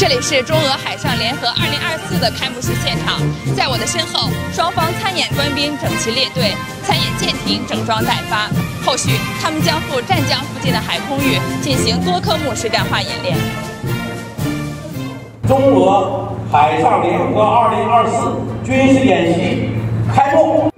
这里是中俄海上联合2024的开幕式现场，在我的身后，双方参演官兵整齐列队，参演舰艇整装待发。后续，他们将赴湛江附近的海空域进行多科目实战化演练。 中俄海上联合2024军事演习开幕。